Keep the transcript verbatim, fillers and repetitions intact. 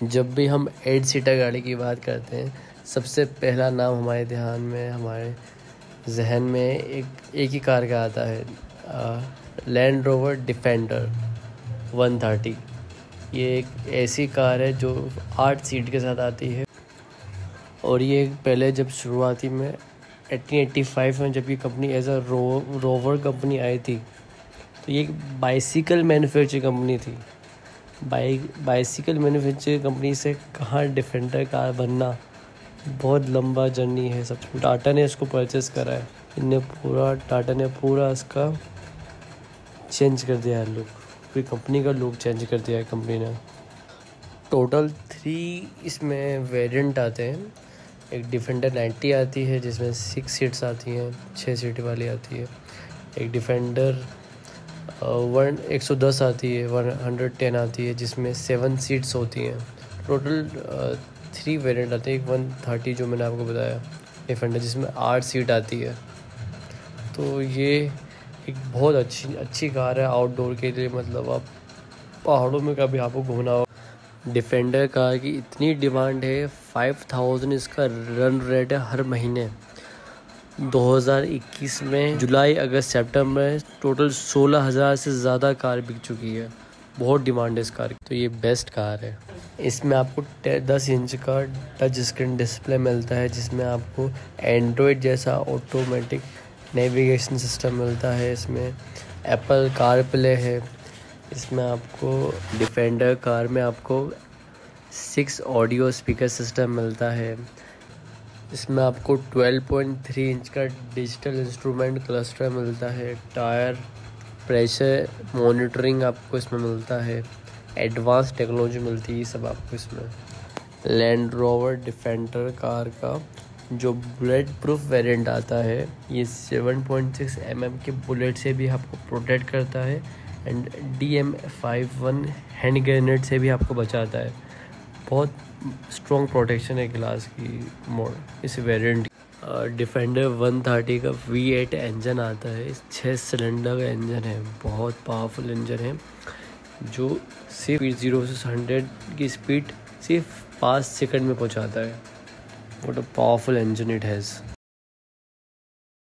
जब भी हम एट सीटर गाड़ी की बात करते हैं, सबसे पहला नाम हमारे ध्यान में, हमारे जहन में एक एक ही कार का आता है, Land Rover Defender one thirty. ये एक ऐसी कार है जो आठ सीट के साथ आती है, और ये पहले जब शुरुआती में अठारह सौ पचासी में जब ये company as a ro Rover company आई थी, तो ये एक बाइसिकल मैन्युफैक्चरिंग कंपनी थी। बाइक बाइसिकल मैन्युफैक्चरिंग कंपनी से कहाँ डिफेंडर कार बनना, बहुत लंबा जर्नी है। सब टाटा ने इसको परचेस करा है, इनने पूरा टाटा ने पूरा इसका चेंज कर दिया है लुक, पूरी कंपनी का लुक चेंज कर दिया है कंपनी ने। टोटल थ्री इसमें वेरिएंट आते हैं। एक डिफेंडर नाइन्टी आती है जिसमें सिक्स सीट्स आती हैं, छः सीट वाली आती है। एक डिफेंडर वन एक सौ दस आती है, वन हंड्रेड टेन आती है जिसमें सेवन सीट्स होती हैं। टोटल थ्री वेरिएंट आते हैं। एक वन थर्टी जो मैंने आपको बताया डिफेंडर, जिसमें आठ सीट आती है। तो ये एक बहुत अच्छी अच्छी कार है आउटडोर के लिए, मतलब आप पहाड़ों में कभी आपको घूमना हो। डिफेंडर कार की इतनी डिमांड है, फाइव थाउजेंड इसका रन रेट है हर महीने। दो हज़ार इक्कीस में जुलाई अगस्त सितंबर में टोटल सोलह हज़ार से ज़्यादा कार बिक चुकी है। बहुत डिमांड है इस कार की, तो ये बेस्ट कार है। इसमें आपको दस इंच का टच स्क्रीन डिस्प्ले मिलता है, जिसमें आपको एंड्रॉयड जैसा ऑटोमेटिक नेविगेशन सिस्टम मिलता है। इसमें एप्पल कार प्ले है। इसमें आपको डिफेंडर कार में आपको सिक्स ऑडियो स्पीकर सिस्टम मिलता है। इसमें आपको ट्वेल्व पॉइंट थ्री इंच का डिजिटल इंस्ट्रूमेंट क्लस्टर मिलता है। टायर प्रेशर मॉनिटरिंग आपको इसमें मिलता है। एडवांस टेक्नोलॉजी मिलती है सब आपको इसमें। लैंड रोवर डिफेंडर कार का जो बुलेट प्रूफ वेरिएंट आता है, ये seven point six M M के बुलेट से भी आपको प्रोटेक्ट करता है, and D M five one hand grenade से भी आपको बचाता है। बहुत स्ट्रॉन्ग प्रोटेक्शन है ग्लास की मोड इस वेरिएंट। डिफेंडर वन थर्टी का वी एट इंजन आता है, छः सिलेंडर का इंजन है, बहुत पावरफुल इंजन है, जो सिर्फ जीरो से हंड्रेड की स्पीड सिर्फ पाँच सेकंड में पहुंचाता है। What a powerful engine it has.